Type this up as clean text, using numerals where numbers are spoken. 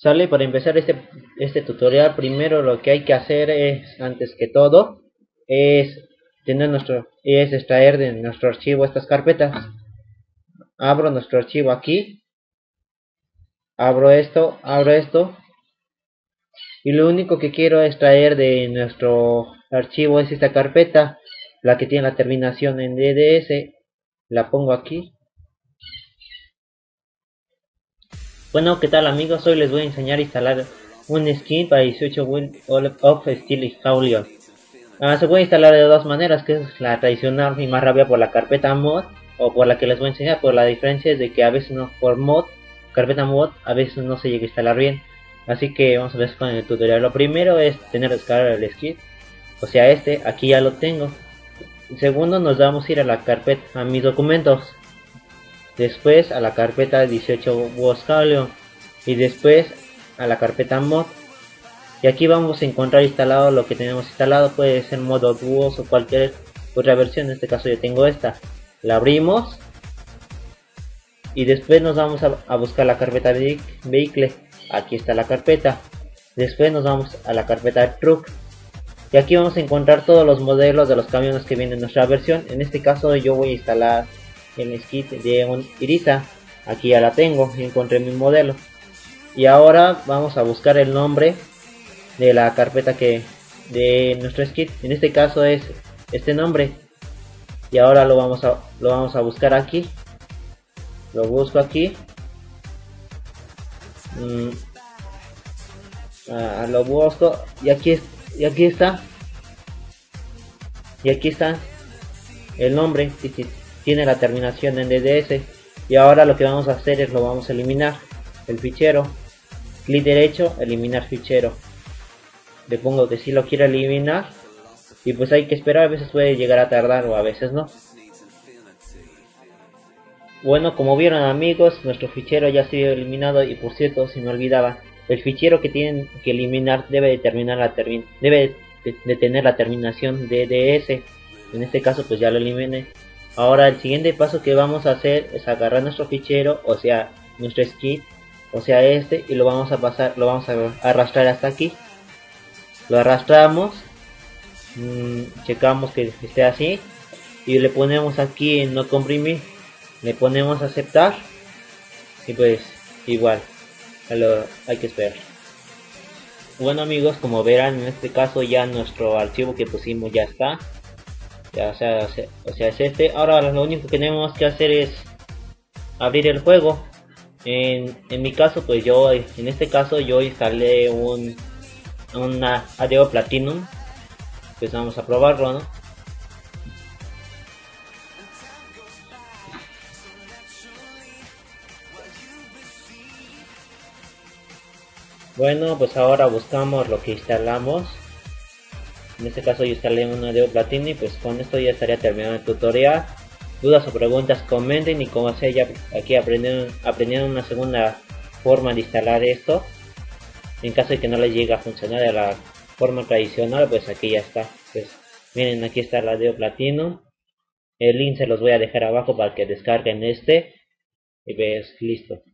Sale, para empezar este tutorial, primero lo que hay que hacer es, antes que todo, es es extraer de nuestro archivo estas carpetas. Abro nuestro archivo aquí, abro esto, y lo único que quiero extraer de nuestro archivo es esta carpeta, la que tiene la terminación en DDS. La pongo aquí. Bueno, ¿qué tal amigos? Hoy les voy a enseñar a instalar un skin para 18 Wheel of Steel Haulion. Se puede instalar de dos maneras, que es la tradicional y más rápida, por la carpeta mod, o por la que les voy a enseñar. Por la diferencia es de que a veces no, por mod, carpeta mod, a veces no se llega a instalar bien. Así que vamos a ver con el tutorial. Lo primero es tener descargar el skin, o sea aquí ya lo tengo. Segundo, nos vamos a ir a la carpeta, a mis documentos, después a la carpeta 18 Haulion, y después a la carpeta mod. Y aquí vamos a encontrar instalado lo que tenemos instalado. Puede ser modo Duos o cualquier otra versión. En este caso yo tengo esta. La abrimos y después nos vamos a buscar la carpeta Vehicle. Aquí está la carpeta. Después nos vamos a la carpeta Truck, y aquí vamos a encontrar todos los modelos de los camiones que vienen en nuestra versión. En este caso yo voy a instalar el kit de un Irisa. Aquí ya la tengo, encontré mi modelo. Y ahora vamos a buscar el nombre de la carpeta de nuestro skit. En este caso es este nombre, y ahora lo vamos a buscar aquí. Lo busco aquí, lo busco, y aquí está, el nombre. Tiene la terminación en DDS. Y ahora lo que vamos a hacer es lo vamos a eliminar el fichero. Clic derecho, eliminar fichero. Le pongo que si lo quiero eliminar, y pues hay que esperar. A veces puede llegar a tardar o a veces no. Bueno, como vieron amigos, nuestro fichero ya ha sido eliminado. Y por cierto, se me olvidaba, el fichero que tienen que eliminar debe de tener la terminación DDS. En este caso pues ya lo eliminé. Ahora el siguiente paso que vamos a hacer es agarrar nuestro fichero, o sea nuestro skit, o sea y lo vamos a arrastrar hasta aquí. Lo arrastramos, checamos que esté así, y le ponemos aquí en no comprimir, le ponemos aceptar, y pues igual hay que esperar. Bueno amigos, como verán, en este caso ya nuestro archivo que pusimos ya está, o sea es Ahora lo único que tenemos que hacer es abrir el juego. En mi caso, pues en este caso yo instalé una ADO Platinum. Pues vamos a probarlo, ¿no? Bueno, pues ahora buscamos lo que instalamos. En este caso yo instalé una ADO Platinum, y pues con esto ya estaría terminado el tutorial. Dudas o preguntas, comenten, y como sea, ya aquí aprendieron una segunda forma de instalar esto. En caso de que no les llegue a funcionar de la forma tradicional, pues aquí ya está. Pues miren, aquí está la ADO Platinum. El link se los voy a dejar abajo para que descarguen y pues listo.